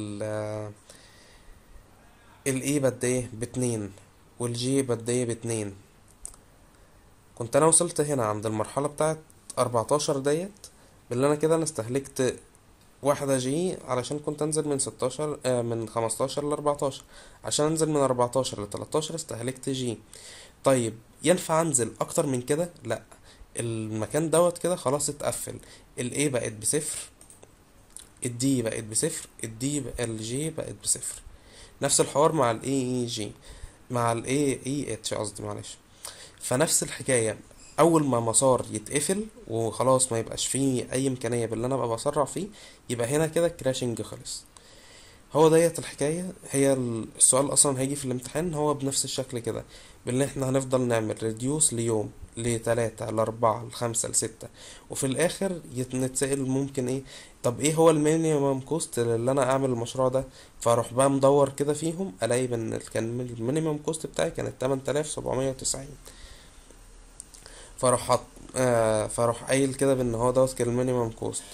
Speaker 1: الاي بقد ايه؟ ب2، والجي بقد ايه؟ ب2. كنت انا وصلت هنا عند المرحلة بتاعت 14 ديت، باللي انا كده انا استهلكت واحدة جي علشان كنت انزل من 16 من 15 ل14. عشان انزل من 14 ل13 استهلكت جي. طيب ينفع انزل اكتر من كده؟ لا، المكان دوت كده خلاص اتقفل. الاي بقت بصفر، الدي بقت بصفر، الجي بقت بصفر. نفس الحوار مع الاي اي جي، مع الاي اي اتش قصدي، معلش. فنفس الحكاية، اول ما مسار يتقفل وخلاص ما يبقاش فيه اي امكانية باللي انا ابقى بسرع فيه، يبقى هنا كده الكراشنج خلص. هو ديت الحكاية. هي السؤال أصلا هيجي في الامتحان هو بنفس الشكل كده، بان احنا هنفضل نعمل ريديوس ليوم ل3 ل4 ل5 ل6، وفي الآخر نتسأل ممكن ايه؟ طب ايه هو المينيمم كوست اللي انا اعمل المشروع ده؟ فاروح بقى مدور كده فيهم، الاقي ان كان المينيمم كوست بتاعي كانت 8790. فاروح حط فاروح قايل كده بان هو دوت كان المينيمم كوست.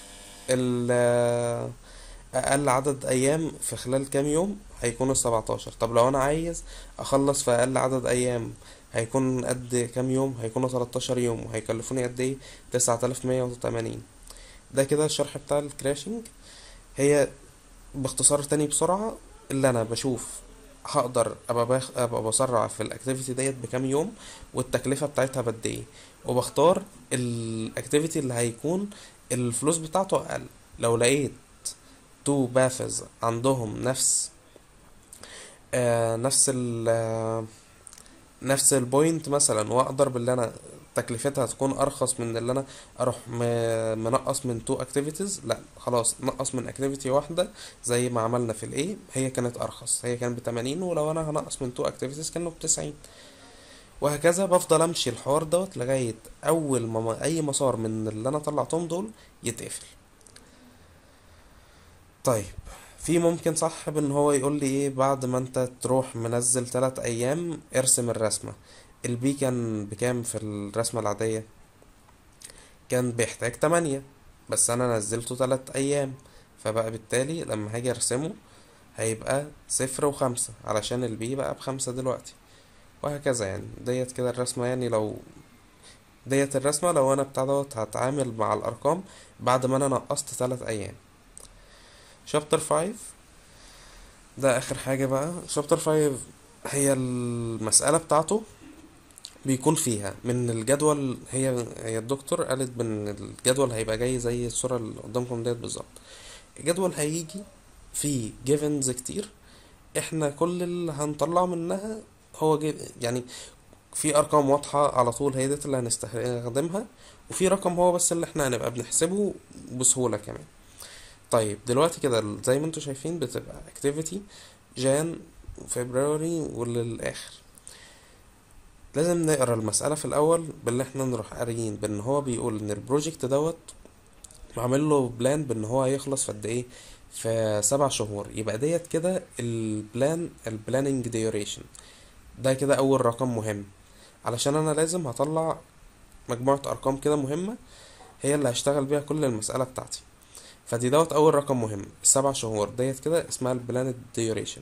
Speaker 1: اقل عدد ايام في خلال كام يوم هيكون ال17. طب لو انا عايز اخلص في اقل عدد ايام هيكون قد كام يوم؟ هيكونوا 13 يوم، وهيكلفوني قد ايه؟ 9180. ده كده الشرح بتاع الكراشنج. هي باختصار تاني بسرعة، اللي انا بشوف هقدر ابقى بسرع في الاكتيفيتي ديت بكام يوم، والتكلفة بتاعتها بقد ايه، وبختار الاكتيفيتي اللي هيكون الفلوس بتاعته اقل. لو لقيت تو باثز عندهم نفس نفس البوينت مثلا، واقدر باللي انا تكلفتها تكون ارخص من اللي انا اروح منقص من تو اكتيفيتيز، لا خلاص نقص من اكتيفيتي واحده زي ما عملنا في الاي، هي كانت ارخص، هي كانت ب80، ولو انا هنقص من تو اكتيفيتيز كانوا ب90. وهكذا بفضل امشي الحوار دوت لغايه اول ما اي مسار من اللي انا طلعتهم دول يتقفل. طيب في ممكن صح بان هو يقول لي ايه بعد ما انت تروح منزل 3 ايام ارسم الرسمة؟ البي كان بكام في الرسمة العادية؟ كان بيحتاج 8، بس انا نزلته 3 ايام، فبقى بالتالي لما هاجي ارسمه هيبقى 0 و5 علشان البي بقى ب5 دلوقتي، وهكذا يعني. ديت كده الرسمة، يعني لو ديت الرسمة لو انا بتاع دوت هتعامل مع الارقام بعد ما انا نقصت 3 ايام. شابتر 5 ده اخر حاجة بقى. شابتر 5 هي المسألة بتاعته بيكون فيها من الجدول، هي الدكتور قالت ان الجدول هيبقى جاي زي الصورة اللي قدامكم ديت بالظبط. الجدول هيجي فيه جيفنز كتير، احنا كل اللي هنطلعه منها هو يعني في ارقام واضحة على طول هي ديت اللي هنستخدمها، وفي رقم هو بس اللي احنا هنبقى بنحسبه بسهولة كمان. طيب دلوقتي كده زي ما انتوا شايفين بتبقى activity جان فبراير وللآخر. لازم نقرا المسألة في الأول باللي احنا نروح قاريين بان هو بيقول ان البروجكت دوت معمل له بلان بان هو هيخلص في قد ايه، في 7 شهور. يبقى ديت كده البلاننج ديوريشن. ده كده اول رقم مهم، علشان انا لازم هطلع مجموعة ارقام كده مهمة هي اللي هشتغل بيها كل المسألة بتاعتي. فدي دوت اول رقم مهم، ال7 شهور ديت كده اسمها البلانed ديوريشن.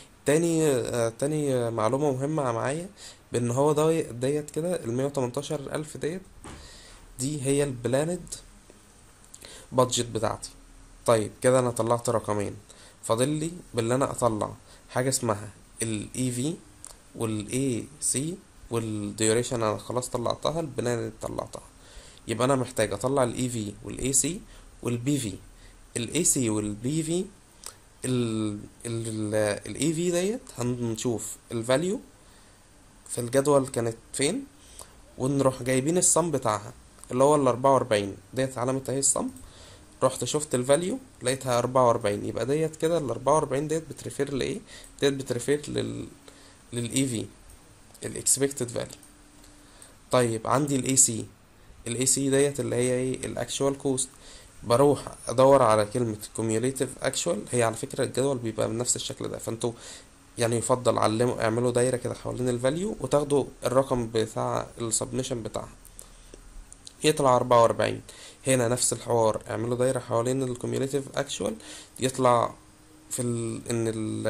Speaker 1: تاني معلومة مهمة معايا بان هو ديت كده ال118 الف ديت، دي هي البلاند بادجت بتاعتي. طيب كده انا طلعت رقمين، فاضل لي باللي انا اطلع حاجة اسمها الاي في والاي سي والديوريشن. انا خلاص طلعتها، البلان طلعتها، يبقى انا محتاج اطلع الاي في والاي سي والبي في. الاي سي والبي في، الاي في ديت هنشوف الفاليو في الجدول كانت فين، ونروح جايبين الصم بتاعها اللي هو ال44 ديت علامة اهي الصم. رحت شفت الفاليو لقيتها 44، يبقى ديت كده ال44 ديت بتريفير لايه؟ ديت بتريفير للاي في، الاكسبكتد فاليو. طيب عندي الاي سي ديت اللي هي ايه؟ الاكشوال كوست. بروح ادور على كلمة cumulative actual. هي على فكرة الجدول بيبقى بنفس الشكل ده، فانتوا يعني يفضل اعملوا دايرة كده حوالين الفاليو وتاخدوا الرقم بتاع السبمشن بتاعها يطلع 44. هنا نفس الحوار، اعملوا دايرة حوالين الكوميوليتيف اكشوال يطلع في ان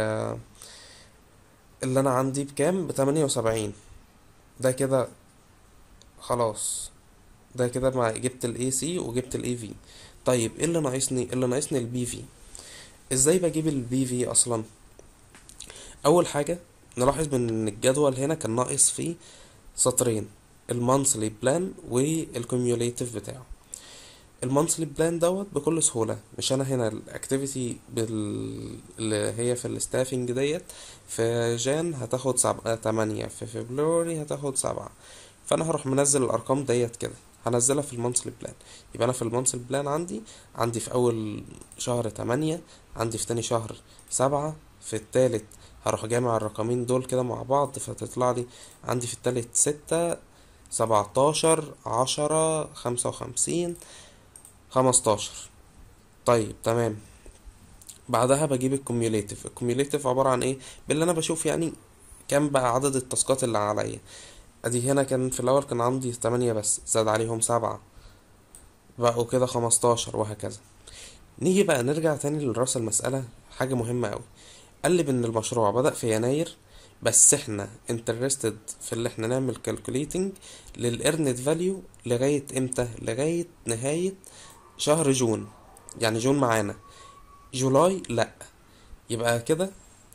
Speaker 1: اللي انا عندي بكام؟ ب78. ده كده خلاص، ده كده مع جبت الاي سي وجبت الاي في. طيب ايه اللي ناقصني؟ اللي ناقصني البي في. ازاي بجيب البي في اصلا؟ اول حاجة نلاحظ ان الجدول هنا كان ناقص فيه سطرين، المانثلي بلان والكوميوليتيف بتاعه. المانثلي بلان دوت بكل سهولة، مش انا هنا الاكتيفيتي اللي هي في الستافنج ديت في جان هتاخد 8، في فبراير هتاخد 7، فانا هروح منزل الارقام ديت كده هنزلها في المانثلي بلان. يبقى انا في المانثلي بلان عندي في اول شهر 8، عندي في تاني شهر 7، في التالت هروح جامع الرقمين دول كده مع بعض فتطلع لي عندي في التالت 6، 17، 10، 55، 15. طيب تمام. بعدها بجيب الكوميوليتيف عبارة عن ايه؟ باللي انا بشوف يعني كام بقى عدد التاسكات اللي عليا. ادي هنا كان في الاول كان عندي 8 بس، زاد عليهم 7 بقوا كده 15، وهكذا. نيجي بقى نرجع تاني لرأس المسألة. حاجة مهمة اوي، قال ان المشروع بدأ في يناير، بس احنا interested في اللي احنا نعمل calculating للإيرنت فاليو لغاية امتى؟ لغاية نهاية شهر جون. يعني جون معانا، جولاي لأ. يبقى كده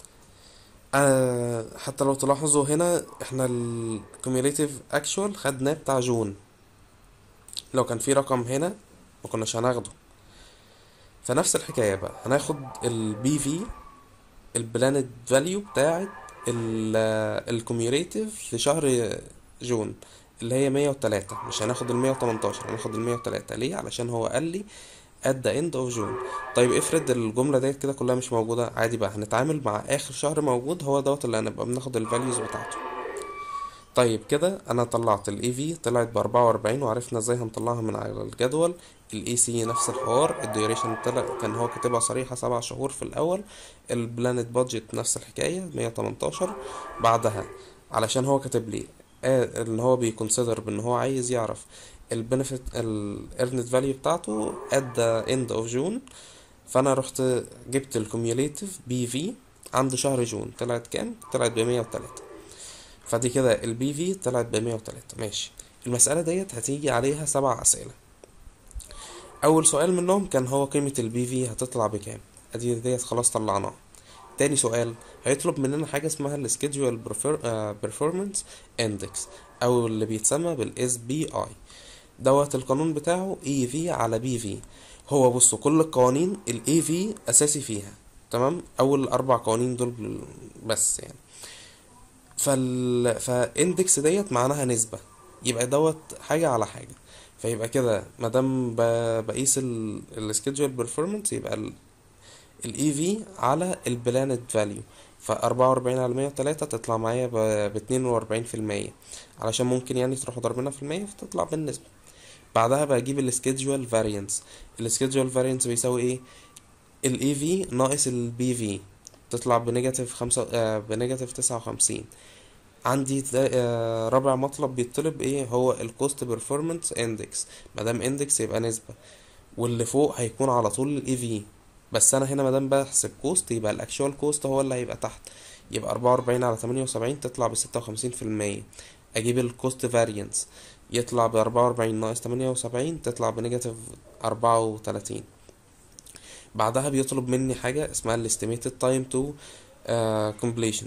Speaker 1: حتى لو تلاحظوا هنا احنا ال cumulative actual خدناه بتاع جون، لو كان في رقم هنا ما كناش هناخده. فنفس الحكاية بقى هناخد البي في، البلانed فاليو بتاعت الكوميوليتيف في شهر جون اللي هي 103. مش هناخد ال118، هناخد ال103. ليه؟ علشان هو قال لي at the end of June. طيب افرض الجملة ديت كده كلها مش موجودة، عادي بقى هنتعامل مع آخر شهر موجود، هو دوت اللي هنبقى بناخد الفاليوز بتاعته. طيب كده انا طلعت الاي في طلعت ب44، وعرفنا ازاي هنطلعها من على الجدول. الاي سي نفس الحوار، الديوريشن طلع كان هو كاتبها صريحة 7 شهور في الاول. البلانت بادجت نفس الحكاية 118. بعدها علشان هو كاتب لي ان هو بيكونسيدر بان هو عايز يعرف البنفيت الايرنت فاليو بتاعته at the end of June. فانا رحت جبت الكوميوليتيف بي في عند شهر جون، طلعت كام؟ طلعت ب103. فدي كده البي في طلعت ب103. ماشي. المسألة ديت هتيجي عليها 7 أسئلة. أول سؤال منهم كان هو قيمة البي في هتطلع بكام، ادي ديت خلاص طلعناها. تاني سؤال هيطلب مننا حاجة اسمها السكيدجوال بيرفورمانس اندكس، او اللي بيتسمى بالاس بي اي. دوت القانون بتاعه اي في على بي في. هو بصوا كل القوانين الاي في اساسي فيها، تمام، اول 4 قوانين دول بس يعني. فاندكس ديت معناها نسبة، يبقى دوت حاجة على حاجة. فيبقى كده مادام بقيس السكيدجوال بيرفورمانس، يبقى الاي في على البلانت فاليو. ف44 على 103 تطلع معايا ب42%، علشان ممكن يعني تروحوا ضاربينها في المية فتطلع بالنسبة. بعدها بجيب السكيدجوال فاريانس. السكيدجوال فاريانس بيساوي ايه؟ الاي في ناقص البي في، تطلع بنيجاتيف خمسة بنيجاتيف 59. عندي رابع مطلب بيطلب ايه؟ هو الكوست بيرفورمانس اندكس. مادام اندكس يبقى نسبة، واللي فوق هيكون على طول الاي في. بس انا هنا مادام بحسب كوست يبقى الاكشوال كوست هو اللي هيبقى تحت. يبقى 44 على 78 تطلع ب56%. اجيب الكوست فاريانس، يطلع ب44 ناقص 78 تطلع بنيجاتيف 34. بعدها بيطلب مني حاجة اسمها الاستيميتد تايم تو completion.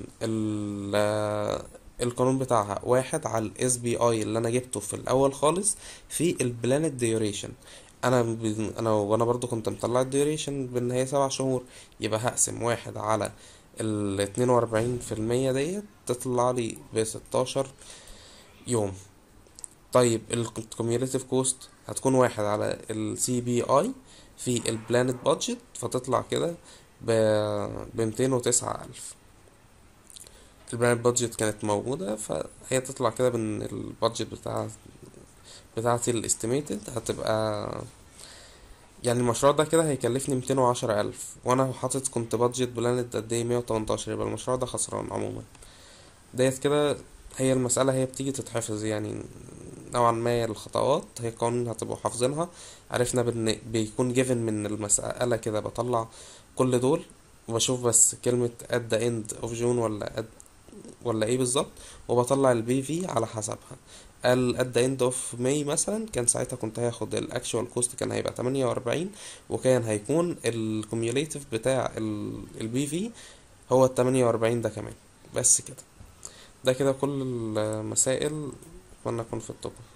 Speaker 1: القانون بتاعها 1 على الاس بي اي اللي انا جبته في الاول خالص في البلانت ديوريشن. وانا برضو كنت مطلع الديوريشن بان هي 7 شهور، يبقى هقسم 1 على ال42% ديت تطلع لي ب16 يوم. طيب الكوميوليتيف كوست هتكون 1 على السي بي اي في البلانت بادجت، فتطلع كده ب209 ألف. البلانت بادجت كانت موجودة، فهي تطلع كده بان البادجت بتاعتي الاستيميتد هتبقى، يعني المشروع ده كده هيكلفني 210 ألف، وانا حاطط كنت بادجت بلانت قد ايه؟ 118. يبقى المشروع ده خسران عموما. ديت كده هي المسألة، هي بتيجي تتحفظ يعني نوعا ما. الخطوات هي قوانين هتبقوا حافظينها. عرفنا بيكون جيفن من المسألة كده، بطلع كل دول وبشوف بس كلمة at the end of June ولا ايه بالظبط، وبطلع البي في على حسبها. قال at the end of May مثلا، كان ساعتها كنت هاخد الاكشوال كوست كان هيبقى 48، وكان هيكون الكوميوليتيف بتاع البي في هو ال48 ده كمان. بس كده، ده كده كل المسائل. اتمنى اكون في التوب.